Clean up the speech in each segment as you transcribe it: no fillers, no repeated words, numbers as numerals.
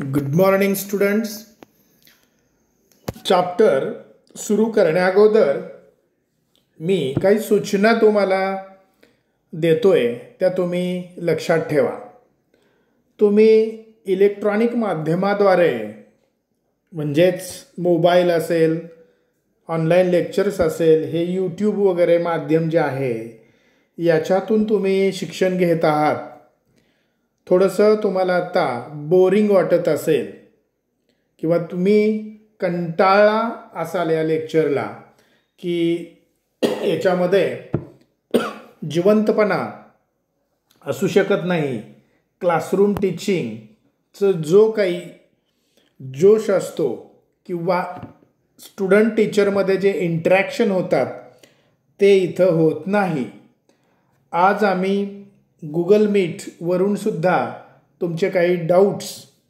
Good morning students. Chapter सुरू करण्याअगोदर मी काही सूचना तुम्हाला देतोय त्या तुम्ही लक्षात ठेवा. तुम्ही इलेक्ट्रॉनिक माध्यमाद्वारे म्हणजेच मोबाईल असेल, ऑनलाईन लेक्चर्स असेल, हे यूट्यूब वगैरे माध्यम जे आहे याच्यातून तुम्ही शिक्षण घेत आहात. थोडंसं तुम्हाला आता बोरिंग वाटत असेल किंवा तुम्ही कंटाळला असाल या लेक्चरला की याच्यामध्ये जिवंतपणा असू शकत नाही. क्लासरूम टीचिंगचं जो काही जोश असतो किंवा स्टुडंट टीचरमध्ये जे इंटरॅक्शन होतात ते इथं होत नाही. आज आम्ही गुगल मीटवरून सुद्धा तुमचे काही डाऊट्स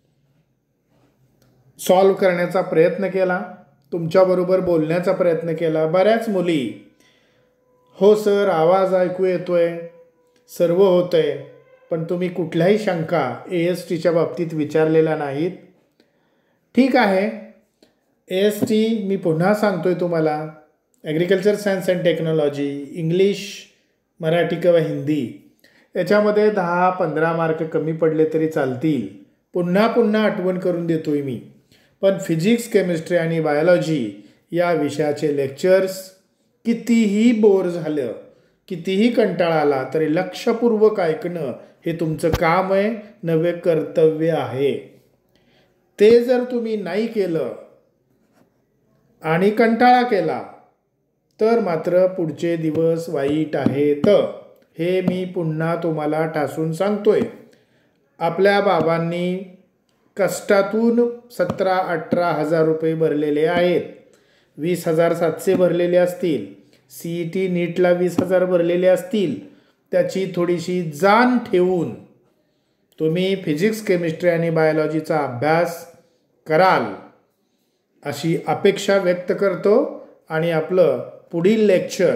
सॉल्व करण्याचा प्रयत्न केला, तुमच्याबरोबर बोलण्याचा प्रयत्न केला. बऱ्याच मुली हो सर आवाज ऐकू येतोय, सर्व होतं आहे, पण तुम्ही कुठल्याही शंका ASTच्या बाबतीत विचारलेल्या नाहीत. ठीक आहे, AST मी पुन्हा सांगतोय तुम्हाला, agriculture science and technology, English, Marathi किंवा हिंदी याच्यामध्ये 10-15 मार्क कमी पडले तरी चालतील. पुन्हा पुन्हा आठवण करून देतोय मी. पण फिजिक्स, केमिस्ट्री आणि बायोलॉजी या विषयाचे लेक्चर्स कितीही बोर झालं, कितीही कंटाळा आला तरी लक्षपूर्वक ऐकणं हे तुमचं काम आहे, नवे कर्तव्य आहे. ते जर तुम्ही नाही केलं आणि कंटाळा केला तर मात्र पुढचे दिवस वाईट आहेत. हे मी पुन्हा तुम्हाला ठासून सांगतोय. आपल्या बाबांनी कष्टातून 17-18 हजार रुपये भरलेले आहेत. 20,700 भरलेले असतील. CET नीटला 20,000 भरलेले असतील. त्याची थोडीशी जाण ठेवून तुम्ही फिजिक्स, केमिस्ट्री आणि बायोलॉजीचा अभ्यास कराल अशी अपेक्षा व्यक्त करतो. आणि आपलं पुढील लेक्चर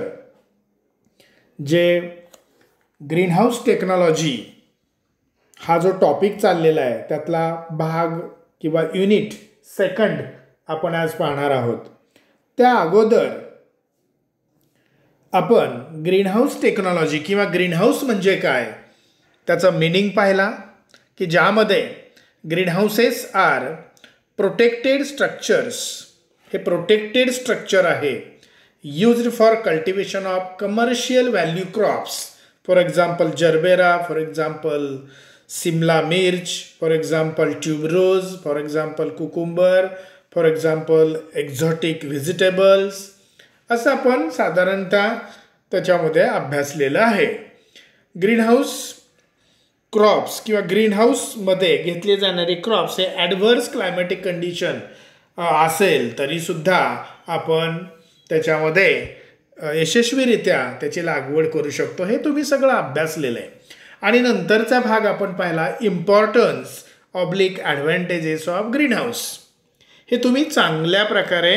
जे ग्रीनहाऊस टेक्नॉलॉजी हा जो टॉपिक चाललेला आहे त्यातला भाग किंवा युनिट सेकंड आपण आज पाहणार आहोत. त्या अगोदर आपण ग्रीनहाऊस टेक्नॉलॉजी किंवा ग्रीनहाऊस म्हणजे काय त्याचा मीनिंग पाहिला की ज्यामध्ये ग्रीनहाऊसेस आर प्रोटेक्टेड स्ट्रक्चर्स. हे प्रोटेक्टेड स्ट्रक्चर आहे used for cultivation of commercial value crops. For example gerbera, for example Simla mirch, for example tuberose, for example cucumber, for example exotic vegetables, असं आपण साधारणतः त्याच्यामध्ये अभ्यासलेलं आहे. ग्रीनहाऊस क्रॉप्स किंवा ग्रीनहाऊसमध्ये घेतले जाणारे क्रॉप्स हे ॲडव्हर्स क्लायमॅटिक कंडिशन असेल तरीसुद्धा आपण त्याच्यामध्ये यशस्वीरित्या त्याची लागवड करू शकतो. हे तुम्ही सगळं अभ्यासलेलं आहे. आणि नंतरचा भाग आपण पाहिला importance oblique advantages of greenhouse. हे तुम्ही चांगल्या प्रकारे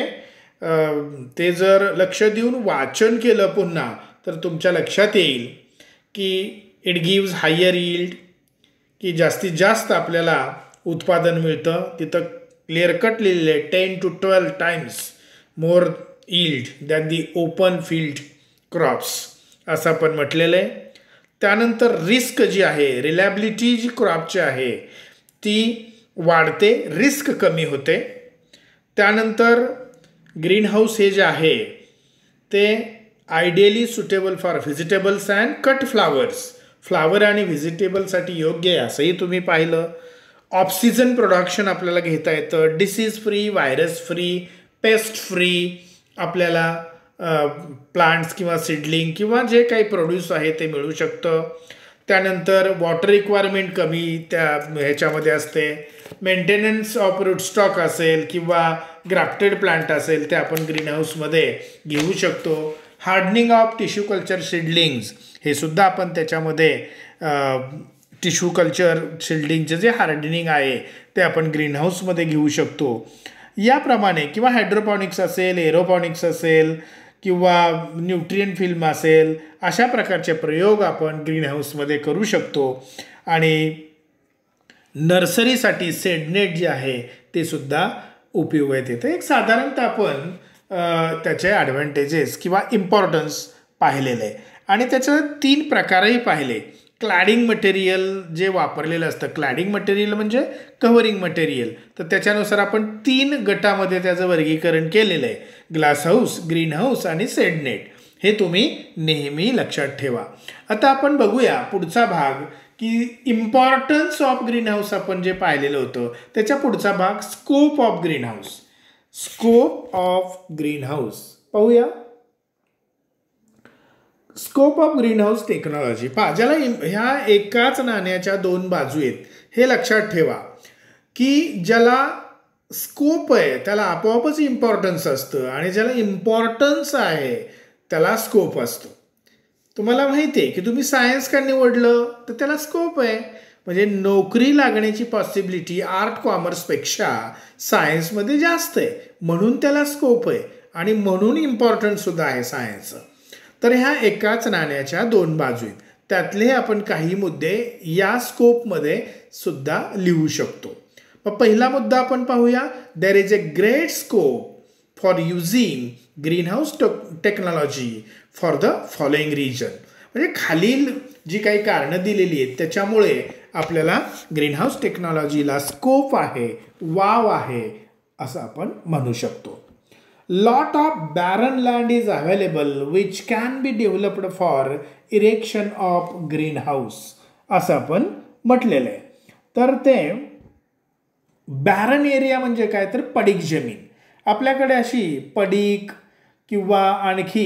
ते जर लक्ष देऊन वाचन केलं पुन्हा तर तुमच्या लक्षात येईल की इट गिव्ज हायर यील्ड, की जास्तीत जास्त आपल्याला उत्पादन मिळतं. तिथं क्लिअर कट लिहिलेलं आहे 10 to 12 times more yield than the open field crops असं आपण म्हटलेलं आहे. त्यानंतर रिस्क जी आहे, रिलायबिलिटी जी क्रॉपची आहे ती वाढते, रिस्क कमी होते. त्यानंतर ग्रीनहाऊस हे जे आहे ते ideally suitable for vegetables and cut flowers. Flower आणि व्हेजिटेबलसाठी योग्य आहे असंही तुम्ही पाहिलं. ऑक्सिजन प्रोडक्शन आपल्याला घेता येतं. Disease free, virus free, pest free आपल्याला प्लांट्स किंवा सीडलिंग किंवा जे काही प्रोड्यूस आहे ते मिळू शकतं. त्यानंतर वॉटर रिक्वायरमेंट कमी त्या ह्याच्यामध्ये असते. मेंटेनन्स ऑफ रूटस्टॉक असेल किंवा ग्राफ्टेड प्लांट असेल ते आपण ग्रीनहाऊसमध्ये घेऊ शकतो. Hardening of tissue culture seedlings हे सुद्धा आपण त्याच्यामध्ये टिश्यू कल्चर सीडलिंगचे जे हार्डनिंग आहे ते आपण ग्रीनहाऊसमध्ये घेऊ शकतो. याप्रमाणे किंवा हायड्रोपॉनिक्स असेल, एरोपॉनिक्स असेल किंवा न्यूट्रिएंट फिल्म असेल, अशा प्रकारचे प्रयोग आपण ग्रीनहाऊसमध्ये करू शकतो. आणि नर्सरीसाठी सेडनेट जे आहे ते सुद्धा उपयोगात येतं. एक साधारणतः आपण त्याचे ॲडव्हान्टेजेस किंवा इम्पॉर्टन्स पाहिलेलं आहे आणि त्याचं 3 प्रकारही पाहिले. क्लॅडिंग मटेरियल जे वापरलेलं असतं, क्लॅडिंग मटेरियल म्हणजे कव्हरिंग मटेरियल, तर त्याच्यानुसार आपण 3 गटामध्ये त्याचं वर्गीकरण केलेलं आहे. ग्लास हाऊस, ग्रीन हाऊस आणि सेडनेट. हे तुम्ही नेहमी लक्षात ठेवा. आता आपण बघूया पुढचा भाग की इम्पॉर्टन्स ऑफ ग्रीन हाऊस आपण जे पाहिलेलं होतं त्याच्या पुढचा भाग scope of green house. Scope of green house पाहूया. Scope of green house technology पहा, ज्याला ह्या एकाच नाण्याच्या 2 बाजू आहेत हे लक्षात ठेवा की ज्याला स्कोप आहे त्याला आपोआपच इम्पॉर्टन्स असतं आणि ज्याला इम्पॉर्टन्स आहे त्याला स्कोप असतो. तुम्हाला माहिती आहे की तुम्ही सायन्स का निवडलं तर त्याला स्कोप आहे. म्हणजे नोकरी लागण्याची पॉसिबिलिटी आर्ट कॉमर्सपेक्षा सायन्समध्ये जास्त आहे, म्हणून त्याला स्कोप आहे आणि म्हणून इम्पॉर्टन्स सुद्धा आहे सायन्सचं. तर ह्या एकाच नाण्याच्या 2 बाजू आहेत. त्यातले आपण काही मुद्दे या स्कोपमध्ये सुद्धा लिहू शकतो. मग पहिला मुद्दा आपण पाहूया. There is a great scope for using green house technology for the following reason. म्हणजे खालील जी काही कारणं दिलेली आहेत त्याच्यामुळे आपल्याला ग्रीन हाऊस टेक्नॉलॉजीला स्कोप आहे, वाव आहे असं आपण म्हणू शकतो. Lot of barren land is available which can be developed for erection of greenhouse असं आपण म्हटलेलं आहे. तर ते बॅरन एरिया म्हणजे काय तर पडीक जमीन. आपल्याकडे अशी पडीक किंवा आणखी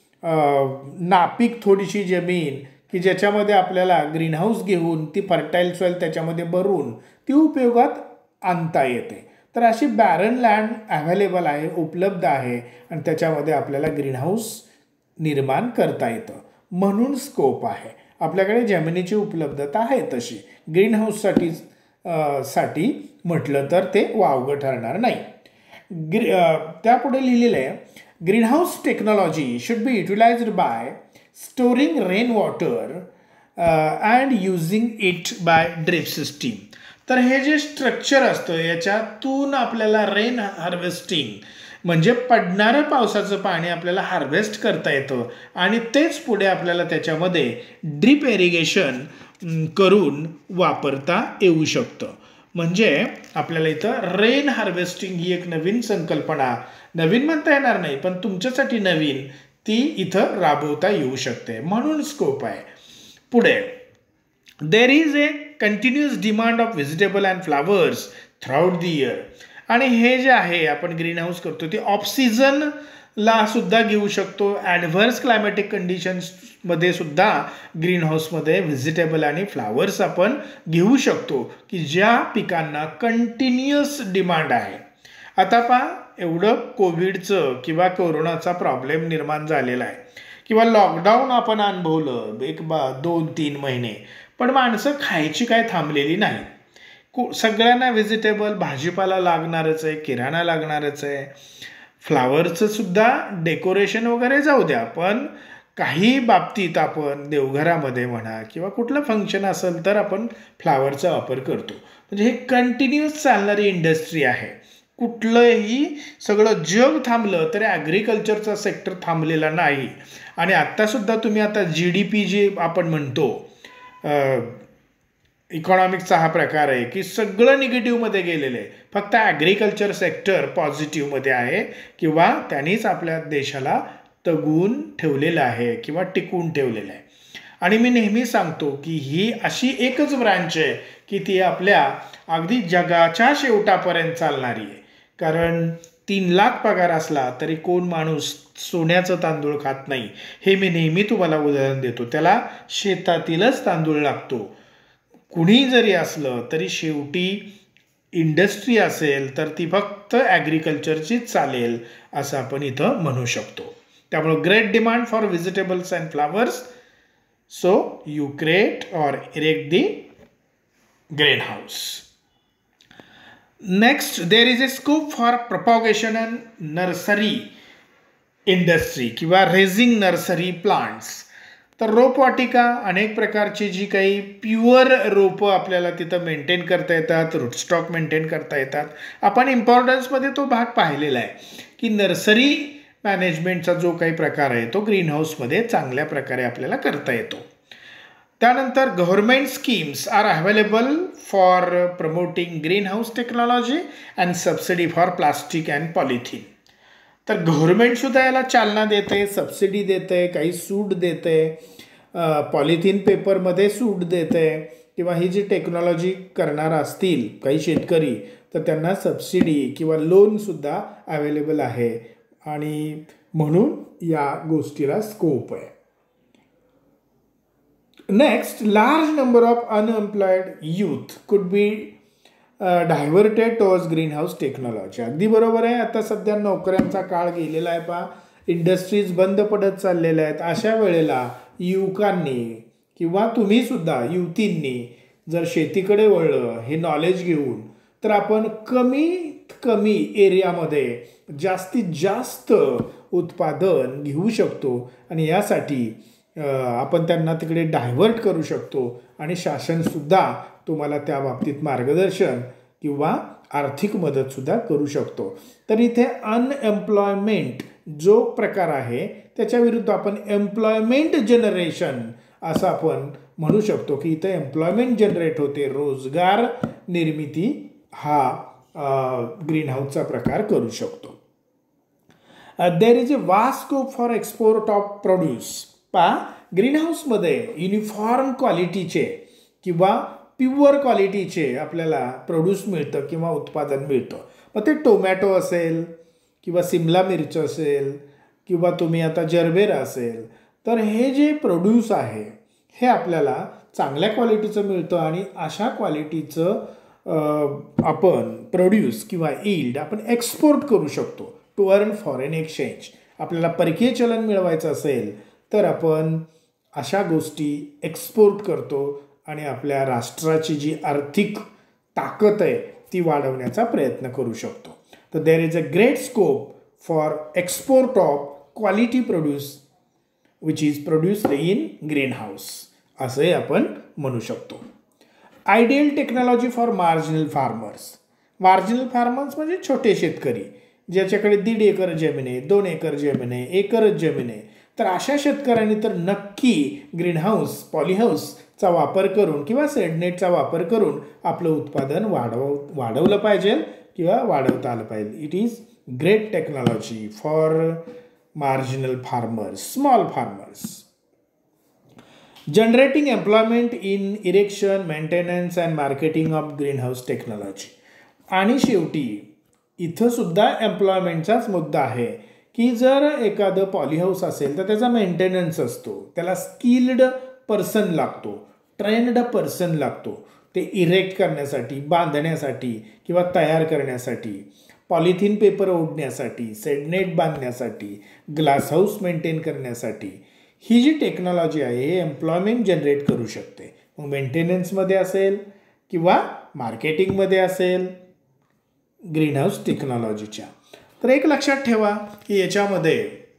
नापीक थोडीशी जमीन की ज्याच्यामध्ये आपल्याला ग्रीनहाऊस घेऊन ती फर्टाईल सॉईल त्याच्यामध्ये भरून ती उपयोगात आणता येते. तर अशी बॅरन लँड अव्हेलेबल आहे, उपलब्ध आहे आणि त्याच्यामध्ये आपल्याला ग्रीनहाऊस निर्माण करता येतं म्हणून स्कोप आहे. आपल्याकडे जमिनीची उपलब्धता आहे तशी ग्रीनहाऊससाठी म्हटलं तर ते वावगं ठरणार नाही. त्यापुढे लिहिलेलं आहे greenhouse technology should be utilized by storing rain water and using it by drip system. तर हे जे स्ट्रक्चर असतं याच्यातून आपल्याला रेन हार्वेस्टिंग म्हणजे पडणारं पावसाचं पाणी आपल्याला हार्वेस्ट करता येतं आणि तेच पुढे आपल्याला त्याच्यामध्ये ड्रिप इरिगेशन करून वापरता येऊ शकतं. म्हणजे आपल्याला इथं रेन हार्वेस्टिंग ही एक नवीन संकल्पना, नवीन म्हणता येणार नाही पण तुमच्यासाठी नवीन, ती इथं राबवता येऊ शकते म्हणून स्कोप आहे. पुढे there is a continuous demand of vegetable and flowers throughout the year. आणि हे जे आहे आपण ग्रीन हाऊस करतो ते ऑफ सीझनला सुद्धा घेऊ शकतो. ॲडव्हर्स क्लायमॅटिक कंडिशन्समध्ये सुद्धा ग्रीन हाऊसमध्ये व्हेजिटेबल आणि फ्लावर्स आपण घेऊ शकतो की ज्या पिकांना कंटिन्युअस डिमांड आहे. आता पहा एवढं कोविडचं किंवा कोरोनाचा प्रॉब्लेम निर्माण झालेला आहे किंवा लॉकडाऊन आपण अनुभवलं 2-3 महिने, पण माणसं खायची काय थांबलेली नाही. सगळ्यांना व्हेजिटेबल भाजीपाला लागणारच आहे, किराणा लागणारच आहे. फ्लावरचं सुद्धा डेकोरेशन वगैरे जाऊ द्या, पण काही बाबतीत आपण देवघरामध्ये म्हणा किंवा कुठलं फंक्शन असेल तर आपण फ्लावरचा वापर करतो. म्हणजे हे कंटिन्युअस चालणारी इंडस्ट्री आहे. कुठलंही सगळं जग थांबलं तरी ॲग्रिकल्चरचा सेक्टर थांबलेला नाही. आणि आत्तासुद्धा तुम्ही आता GDP जे आपण म्हणतो इकॉनॉमिक्सचा हा प्रकार आहे की सगळं निगेटिव्हमध्ये गेलेलं आहे, फक्त ॲग्रिकल्चर सेक्टर पॉझिटिव्हमध्ये आहे किंवा त्यांनीच आपल्या देशाला तगवून ठेवलेलं आहे किंवा टिकवून ठेवलेलं आहे. आणि मी नेहमी सांगतो की ही अशी एकच ब्रांच आहे की ती आपल्या अगदी जगाच्या शेवटापर्यंत चालणारी आहे. कारण 3 लाख पगार असला तरी कोण माणूस सोन्याचं तांदूळ खात नाही. हे मी नेहमी तुम्हाला उदाहरण देतो. त्याला शेतातीलच तांदूळ लागतो. कुणी जरी असलं तरी शेवटी इंडस्ट्री असेल तर ती फक्त ॲग्रिकल्चरचीच चालेल असं आपण इथं म्हणू शकतो. त्यामुळं great demand for vegetables and flowers, so you create or erect the green house. Next there is a scope for propagation and nursery industry किंवा रेझिंग नर्सरी प्लांट्स. तर रोपवाटिका अनेक प्रकारची जी काही प्युअर रोपं आपल्याला तिथं मेंटेन करता येतात, रूटस्टॉक मेंटेन करता येतात. आपण इम्पॉर्टन्समध्ये तो भाग पाहिलेला आहे की नर्सरी मॅनेजमेंटचा जो काही प्रकार आहे तो ग्रीन हाऊसमध्ये चांगल्या प्रकारे आपल्याला करता येतो. त्यानंतर government schemes are available for promoting green house technology and subsidy for plastic and polythene. तर गव्हर्नमेंटसुद्धा याला चालना देते, सबसिडी देते, काही सूट देते, पॉलिथिन पेपरमध्ये सूट देते, किंवा ही जी टेक्नॉलॉजी करणार असतील काही शेतकरी तर त्यांना सबसिडी किंवा लोनसुद्धा अवेलेबल आहे आणि म्हणून या गोष्टीला स्कोप आहे. Next, large number of unemployed youth could be diverted towards green house technology. अगदी बरोबर आहे. आता सध्या नोकऱ्यांचा काळ गेलेला आहे पहा, इंडस्ट्रीज बंद पडत चाललेल्या आहेत. अशा वेळेला युवकांनी किंवा तुम्हीसुद्धा युवतींनी जर शेतीकडे वळलं हे नॉलेज घेऊन तर आपण कमीत कमी एरियामध्ये जास्तीत जास्त उत्पादन घेऊ शकतो आणि यासाठी आपण त्यांना तिकडे डायव्हर्ट करू शकतो आणि शासनसुद्धा तुम्हाला त्या बाबतीत मार्गदर्शन किंवा आर्थिक मदतसुद्धा करू शकतो. तर इथे अनएम्प्लॉयमेंट जो प्रकार आहे त्याच्या विरुद्ध आपण एम्प्लॉयमेंट जनरेशन असं आपण म्हणू शकतो की इथे एम्प्लॉयमेंट जनरेट होते, रोजगार निर्मिती हा ग्रीन हाऊसचा प्रकार करू शकतो. There is a vast scope for export of produce. पहा, ग्रीन हाऊसमध्ये युनिफॉर्म क्वालिटीचे किंवा प्युअर क्वालिटीचे आपल्याला प्रोड्यूस मिळतं किंवा उत्पादन मिळतं. मग ते टोमॅटो असेल किंवा सिमला मिरची असेल किंवा तुम्ही आता जरबेरा असेल, तर हे जे प्रोड्यूस आहे हे आपल्याला चांगल्या क्वालिटीचं मिळतं आणि अशा क्वालिटीचं आपण प्रोड्यूस किंवा ईल्ड आपण एक्सपोर्ट करू शकतो टू अर्न फॉरेन एक्सचेंज. आपल्याला परकीय चलन मिळवायचं असेल तर आपण अशा गोष्टी एक्सपोर्ट करतो आणि आपल्या राष्ट्राची जी आर्थिक ताकद आहे ती वाढवण्याचा प्रयत्न करू शकतो. तर there is a great scope for export of quality produce which is produced in green house असंही आपण म्हणू शकतो. Ideal technology for marginal farmers. Marginal farmers म्हणजे छोटे शेतकरी ज्याच्याकडे 1.5 एकर जमीन आहे, 2 एकर जमीन आहे, एकरच जमीन आहे. तर अशा शेतकऱ्यांनी तर नक्की ग्रीन हाऊस, पॉलीहाऊसचा वापर करून किंवा सेडनेटचा वापर करून आपलं उत्पादन वाढवलं पाहिजे किंवा वाढवता आलं पाहिजे. It is great technology for marginal farmers, small farmers. Generating employment in erection, maintenance and marketing of green house technology. आणि शेवटी इथं सुद्धा एम्प्लॉयमेंटचाच मुद्दा आहे की जर एखादं पॉलीहाऊस असेल तर त्याचा मेंटेनन्स असतो, त्याला स्किल्ड पर्सन लागतो, ट्रेन्ड पर्सन लागतो ते इरेक्ट करण्यासाठी, बांधण्यासाठी किंवा तयार करण्यासाठी, पॉलिथिन पेपर ओढण्यासाठी, सेडनेट बांधण्यासाठी, ग्लास हाऊस मेंटेन करण्यासाठी. ही जी टेक्नॉलॉजी आहे हे एम्प्लॉयमेंट जनरेट करू शकते. मग मेंटेनन्समध्ये असेल किंवा मार्केटिंगमध्ये असेल ग्रीन हाऊस टेक्नॉलॉजीच्या. तर एक लक्षात ठेवा की याच्यामध्ये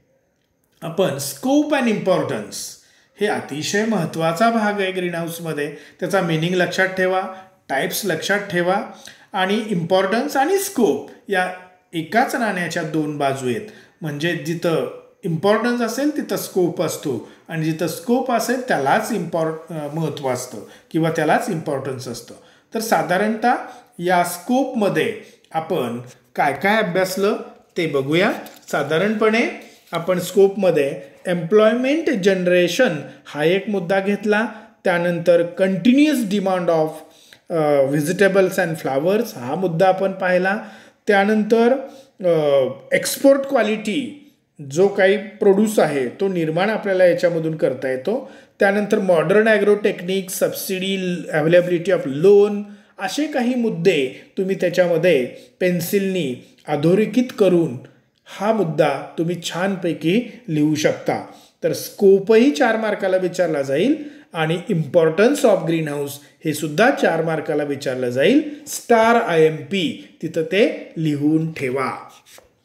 आपण स्कोप अँड इम्पॉर्टन्स हे अतिशय महत्त्वाचा भाग आहे ग्रीन हाऊसमध्ये. त्याचा मिनिंग लक्षात ठेवा, टाईप्स लक्षात ठेवा आणि इम्पॉर्टन्स आणि स्कोप या एकाच नाण्याच्या 2 बाजू आहेत. म्हणजे जिथं इम्पॉर्टन्स असेल तिथं स्कोप असतो आणि जिथं स्कोप असेल त्यालाच महत्त्व असतं किंवा त्यालाच इम्पॉर्टन्स असतं. तर साधारणतः या स्कोपमध्ये आपण काय काय अभ्यासलं ते बघूया. साधारणपणे आपण स्कोपमध्ये एम्प्लॉयमेंट जनरेशन हा एक मुद्दा घेतला, त्यानंतर continuous demand of vegetables and flowers हा मुद्दा आपण पाहिला, त्यानंतर एक्सपोर्ट क्वालिटी जो काही प्रोड्यूस आहे तो निर्माण आपल्याला याच्यामधून करता येतो, त्यानंतर modern agro technique, subsidy, availability of loan असे काही मुद्दे तुम्ही त्याच्यामध्ये पेन्सिलनी अधोरेखित करून हा मुद्दा तुम्ही छानपैकी लिहू शकता. तर स्कोपही 4 मार्काला विचारला जाईल आणि इम्पॉर्टन्स ऑफ ग्रीन हाऊस हे सुद्धा 4 मार्काला विचारलं जाईल. स्टार IMP तिथं ते लिहून ठेवा.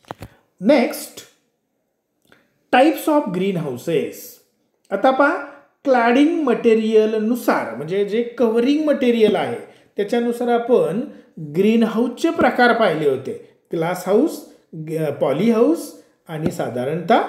Next, types of green houses. आता पहा, क्लॅडिंग मटेरियलनुसार म्हणजे जे कव्हरिंग मटेरियल आहे त्याच्यानुसार आपण ग्रीन हाऊसचे प्रकार पाहिले होते. ग्लास हाऊस, पॉली हाऊस आणि साधारणतः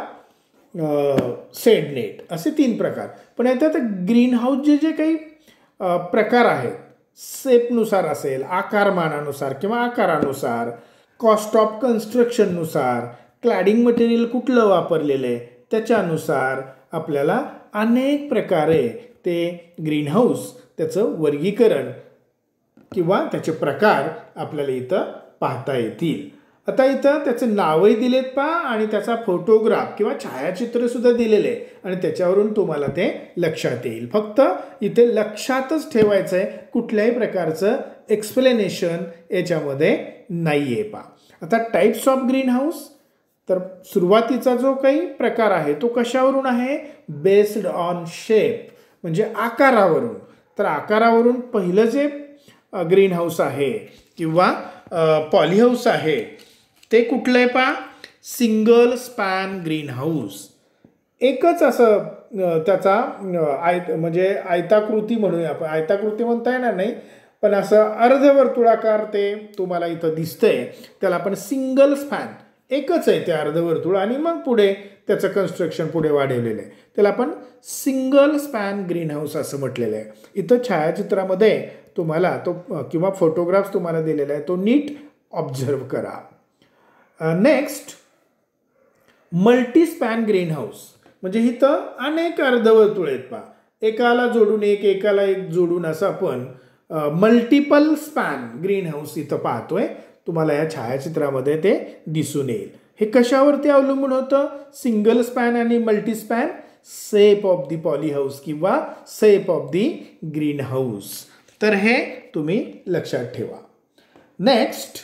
शेड असे 3 प्रकार. पण याच्यात ग्रीन हाऊसचे जे काही प्रकार आहेत शेपनुसार असेल, आकारमानानुसार किंवा आकारानुसार, कॉस्ट ऑफ कन्स्ट्रक्शननुसार, क्लॅडिंग मटेरियल कुठलं वापरलेलं आहे त्याच्यानुसार आपल्याला अनेक प्रकारे ते ग्रीन हाऊस त्याचं वर्गीकरण किंवा त्याचे प्रकार आपल्याला इथं पाहता येतील. आता इथं त्याचे नावही दिलेत पहा आणि त्याचा फोटोग्राफ किंवा छायाचित्र सुद्धा दिलेले आहे आणि त्याच्यावरून तुम्हाला ते लक्षात येईल. फक्त इथे लक्षातच ठेवायचं आहे, कुठल्याही प्रकारचं एक्सप्लेनेशन याच्यामध्ये नाही आहे पहा. आता टाईप्स ऑफ ग्रीन हाऊस, तर सुरुवातीचा जो काही प्रकार आहे तो कशावरून आहे? बेस्ड ऑन शेप म्हणजे आकारावरून. तर आकारावरून पहिलं जे ग्रीन हाऊस आहे किंवा पॉली हाऊस आहे ते कुठलं आहे पहा? Single span green house. एकच असं त्याचा म्हणजे आयताकृती म्हणूया आपण, आयताकृती म्हणता येणार नाही पण असं अर्धवर्तुळाकार ते तुम्हाला इथं दिसतंय, त्याला आपण सिंगल स्पॅन, एकच आहे ते अर्धवर्तुळ आणि मग पुढे त्याचं कन्स्ट्रक्शन पुढे वाढवलेलं आहे, त्याला आपण सिंगल स्पॅन ग्रीन हाऊस असं म्हटलेलं आहे. इथं छायाचित्रामध्ये तुम्हाला तो किंवा फोटोग्राफ्स तुम्हाला दिलेला आहे तो नीट ऑब्झर्व करा. Next multi span green house म्हणजे इथं अनेक अर्धवर्तुळ आहेत पहा, एकाला जोडून एकाला एक जोडून असं आपण मल्टिपल स्पॅन ग्रीन हाऊस इथं पाहतोय. तुम्हाला या छायाचित्रामध्ये ते दिसून येईल. हे कशावरती अवलंबून होतं? सिंगल स्पॅन आणि multi span, shape of the poly house किंवा shape of the green house. तर हे तुम्ही लक्षात ठेवा. Next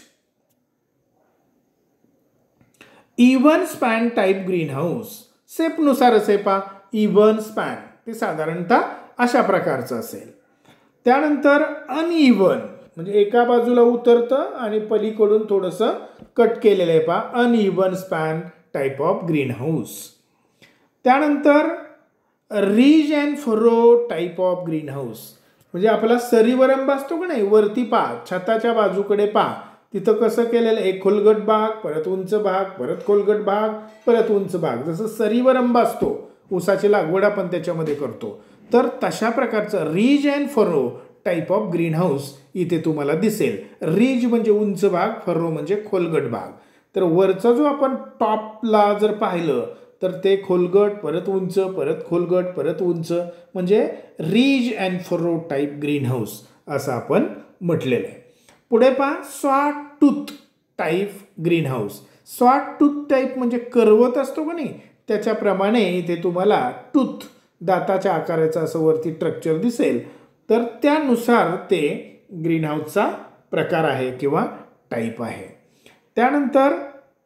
even span type green house. शेपनुसार असे पहा, इव्हन स्पॅन ते साधारणतः अशा प्रकारचं असेल. त्यानंतर अनइव्हन म्हणजे एका बाजूला उतरतं आणि पलीकडून थोडंसं कट केलेलं आहे पहा, uneven span type of green house. त्यानंतर ridge and furrow type of green house म्हणजे आपला सरीवरंब असतो का नाही, वरती पहा, छताच्या बाजूकडे पहा, तिथं कसं केलेलं, एक खोलगट भाग, परत उंच भाग, परत खोलगट भाग, परत उंच भाग, जसं सरीवरंब असतो, ऊसाची लागवड आपण त्याच्यामध्ये करतो, तर तशा प्रकारचं ridge and furrow type of green house इथे तुम्हाला दिसेल. रिज म्हणजे उंच भाग, फरो म्हणजे खोलगट भाग. तर वरचा जो आपण टॉपला जर पाहिलं तर ते खोलगट, परत उंच, परत खोलगट, परत उंच म्हणजे ridge and furrow type green house असं आपण म्हटलेलं आहे. पुढे पहा saw tooth type green house. Saw tooth type म्हणजे करवत असतो का नाही, त्याच्याप्रमाणे इथे तुम्हाला टूथ दाताच्या आकाराचं असं वरती स्ट्रक्चर दिसेल. तर त्यानुसार ते ग्रीन हाऊसचा प्रकार आहे किंवा टाईप आहे. त्यानंतर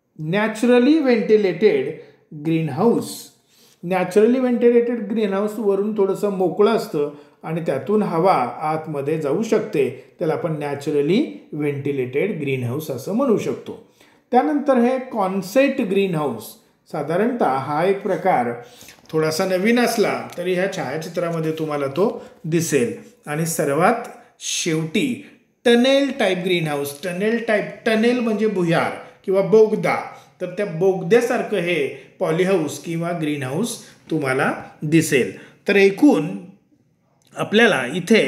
naturally ventilated green house. Naturally ventilated green house वरून थोडंसं मोकळं असतं आणि त्यातून हवा आतमध्ये जाऊ शकते, त्याला आपण नॅचरली व्हेंटिलेटेड ग्रीन हाऊस असं म्हणू शकतो. त्यानंतर हे कॉन्सेप्ट ग्रीन हाऊस. साधारणतः हा एक प्रकार थोडासा नवीन असला तरी ह्या छायाचित्रामध्ये तुम्हाला तो दिसेल. आणि सर्वात शेवटी tunnel type green house. Tunnel type, tunnel म्हणजे भुयार किंवा बोगदा, तर त्या बोगद्यासारखं हे पॉली हाऊस किंवा ग्रीन हाऊस तुम्हाला दिसेल. तर एकूण आपल्याला इथे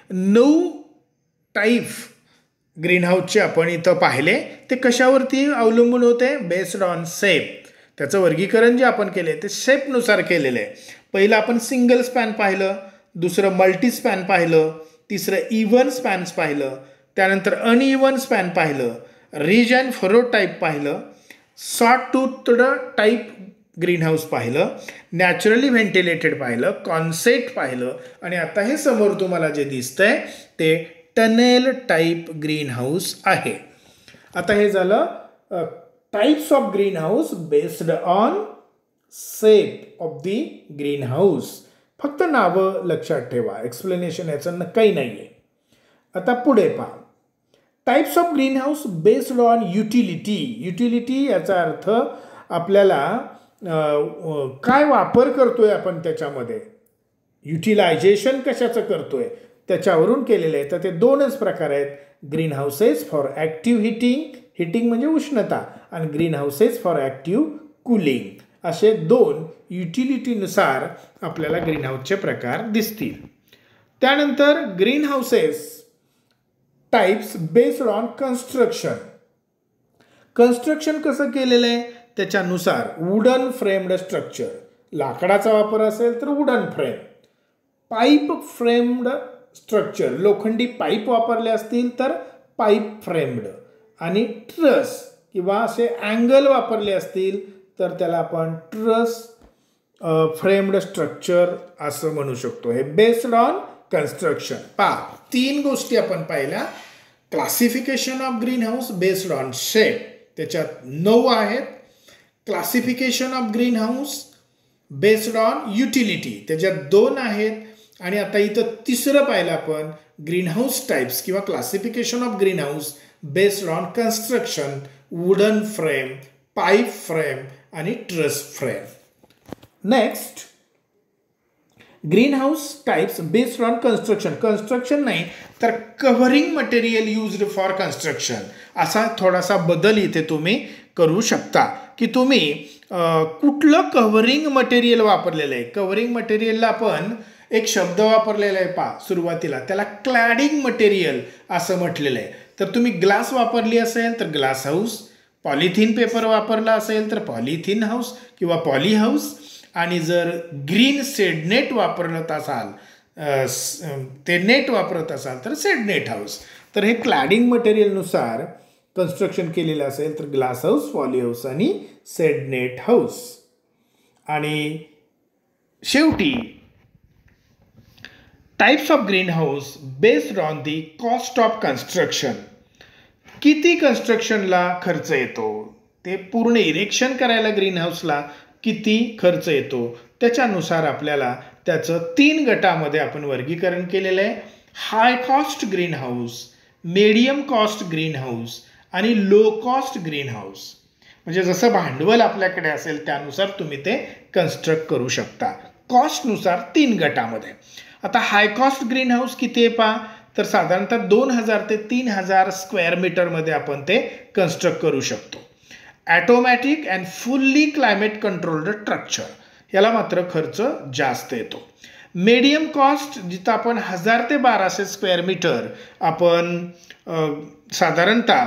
9 टाईप ग्रीन हाऊसचे आपण इथं पाहिले. ते कशावरती अवलंबून होते? Based on shape. त्याचं वर्गीकरण जे आपण केले ते शेपनुसार केलेलं आहे. पहिलं आपण सिंगल स्पॅन पाहिलं, दुसरं मल्टी स्पॅन पाहिलं, तिसरं इव्हन स्पॅन्स पाहिलं, त्यानंतर अनइव्हन स्पॅन पाहिलं, रिज अँड फरो टाईप पाहिलं, short tooth type green house पाहिलं, नॅचरली व्हेंटिलेटेड पाहिलं, कॉन्सेप्ट पाहिलं आणि आता हे समोर तुम्हाला जे दिसतंय ते टनेल टाईप ग्रीन हाऊस आहे. आता हे झालं types of green house based on shape of the green house. फक्त नावं लक्षात ठेवा, एक्सप्लेनेशन याचं काही नाही आहे. आता पुढे पहा, types of green house based on utility. Utility याचा अर्थ आपल्याला काय वापर करतोय आपण त्याच्यामध्ये, युटिलायझेशन कशाचं करतोय त्याच्यावरून केलेलं आहे. तर ते दोनच प्रकार आहेत, green houses for active heating म्हणजे उष्णता, आणि green houses for active cooling, असे दोन युटिलिटीनुसार आपल्याला ग्रीन हाऊसचे प्रकार दिसतील. त्यानंतर green houses types based on construction कसं केलेलं आहे त्याच्यानुसार. वुडन फ्रेम्ड स्ट्रक्चर, लाकडाचा वापर असेल तर wooden frame. Pipe framed structure, लोखंडी पाईप वापरले असतील तर पाईप फ्रेम्ड. आणि ट्रस किंवा असे अँगल वापरले असतील तर त्याला आपण ट्रस फ्रेम्ड स्ट्रक्चर असं म्हणू शकतो. हे बेस्ड ऑन कन्स्ट्रक्शन. तीन गोष्टी आपण पाहिल्या. Classification of green house based on shape, त्याच्यात 9 आहेत. Classification of green house based on utility, त्याच्यात 2 आहेत. आणि आता इथं तिसरं पाहिलं आपण, ग्रीन हाऊस टाइप्स किंवा classification of green house based on construction, wooden frame, pipe frame आणि truss frame. Next, green house types based on construction नाही तर covering material used for construction, असा थोडासा बदल इथे तुम्ही करू शकता की तुम्ही कुठलं कव्हरिंग मटेरियल वापरलेलं आहे. कव्हरिंग मटेरियलला आपण एक शब्द वापरलेला आहे सुरुवातीला, त्याला क्लॅडिंग मटेरियल असं म्हटलेलं आहे. तर तुम्ही ग्लास वापरली असेल तर ग्लास हाऊस, पॉलिथिन पेपर वापरला असेल तर पॉलिथिन हाऊस किंवा पॉली हाऊस, आणि जर ग्रीन सेडनेट वापरत असाल, ते नेट वापरत असाल तर सेडनेट हाऊस. तर हे क्लॅडिंग मटेरियलनुसार कन्स्ट्रक्शन केलेलं असेल तर ग्लास हाऊस, पॉली हाऊस आणि सेडनेट हाऊस. आणि शेवटी types of green house based on the cost of construction, किती कन्स्ट्रक्शनला खर्च येतो, ते पूर्ण इरेक्शन करायला ग्रीन हाऊसला किती खर्च येतो, त्याच्यानुसार आपल्याला त्याचं 3 गटामध्ये आपण वर्गीकरण केलेलं आहे. High cost green house, medium cost green house आणि लो कॉस्ट ग्रीन हाऊस. म्हणजे जसं भांडवल आपल्याकडे असेल त्यानुसार तुम्ही ते कन्स्ट्रक्ट करू शकता. कॉस्टनुसार 3 गटामध्ये. आता हाय कॉस्ट ग्रीन हाऊस किती आहे तर साधारणतः 2000 ते 3000 स्क्वेअर मीटरमध्ये आपण ते कन्स्ट्रक्ट करू शकतो. Automatic and fully climate controlled structure, याला मात्र खर्च जास्त येतो. मीडियम कॉस्ट जिथं आपण 1000 ते 1200 स्क्वेअर मीटर आपण साधारणतः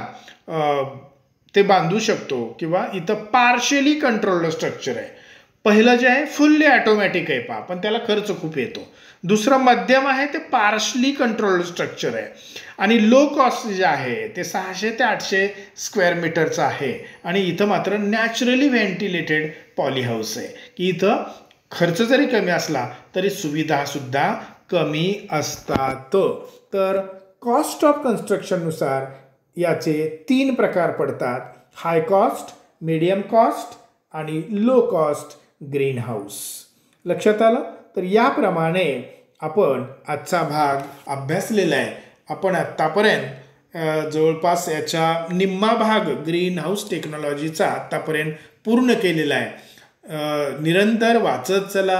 ते बांधू शकतो, किंवा इथं पार्शियली कंट्रोल्ड स्ट्रक्चर आहे. पहिलं जे आहे फुल्ली ऑटोमॅटिक आहे पण त्याला खर्च खूप येतो. दुसरं मध्यम आहे ते पार्शली कंट्रोल्ड स्ट्रक्चर आहे. आणि लो कॉस्ट जे आहे ते 600 ते 800 स्क्वेअर मीटरचं आहे. आणि इथं मात्र नॅचरली व्हेंटिलेटेड पॉली हाऊस आहे की इथं खर्च जरी कमी असला तरी सुविधासुद्धा कमी असतात. तर कॉस्ट ऑफ कन्स्ट्रक्शननुसार याचे 3 प्रकार पडतात: हाय कॉस्ट, मीडियम कॉस्ट आणि लो कॉस्ट ग्रीन हाऊस. लक्षात आलं? तर याप्रमाणे आपण आजचा भाग अभ्यासलेला आहे. आपण आत्तापर्यंत जवळपास याच्या निम्मा भाग ग्रीन हाऊस टेक्नॉलॉजीचा आत्तापर्यंत पूर्ण केलेला आहे. निरंतर वाचत चला,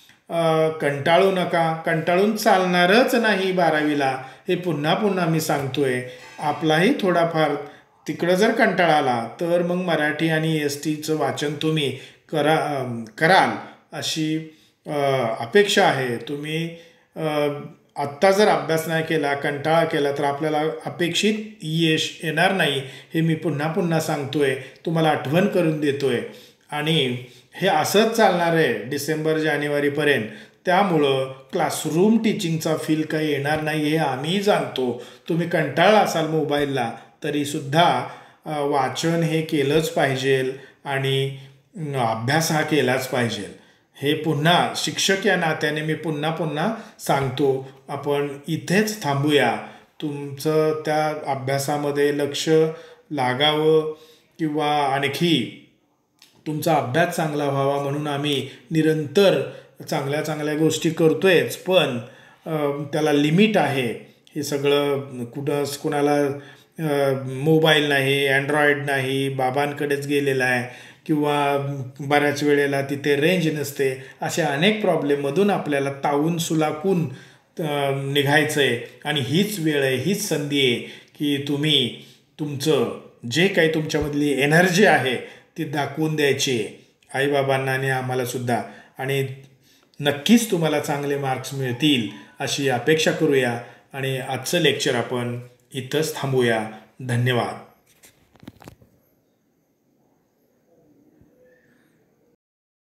कंटाळू नका. कंटाळून चालणारच नाही 12वीला, हे पुन्हा पुन्हा मी सांगतोय. आपलाही थोडाफार तिकडं जर कंटाळा आला तर मग मराठी आणि STचं वाचन तुम्ही कराल अशी अपेक्षा आहे. तुम्ही आत्ता जर अभ्यास नाही केला, कंटाळा केला तर आपल्याला अपेक्षित यश येणार नाही, हे मी पुन्हा पुन्हा सांगतोय, तुम्हाला आठवण करून देतोय. आणि हे असंच चालणार आहे डिसेंबर-जानेवारीपर्यंत. त्यामुळं क्लासरूम टीचिंगचा फील काही येणार नाही हे आम्ही जाणतो. तुम्ही कंटाळला असाल मोबाईलला तरीसुद्धा वाचन हे केलंच पाहिजे आणि अभ्यास हा केलाच पाहिजे. हे पुन्हा शिक्षक या नात्याने मी पुन्हा पुन्हा सांगतो. आपण इथेच थांबूया. तुमचं त्या अभ्यासामध्ये लक्ष लागावं किंवा आणखी तुमचा अभ्यास चांगला व्हावा म्हणून आम्ही निरंतर चांगल्या चांगल्या गोष्टी करतोयच, पण त्याला लिमिट आहे. हे सगळं कुणाला मोबाईल नाही, अँड्रॉइड नाही, बाबांकडेच गेलेला आहे किंवा बऱ्याच वेळेला तिथे रेंज नसते. अशा अनेक प्रॉब्लेममधून आपल्याला तावून सुलाखून निघायचं आहे. आणि हीच वेळ आहे, हीच संधी आहे की तुम्ही तुमचं जे काही तुमच्यामधली एनर्जी आहे ती दाखवून द्यायची आईबाबांना आणि आम्हालासुद्धा. आणि नक्कीच तुम्हाला चांगले मार्क्स मिळतील अशी अपेक्षा करूया. आणि आजचं लेक्चर आपण इथंच थांबूया. धन्यवाद.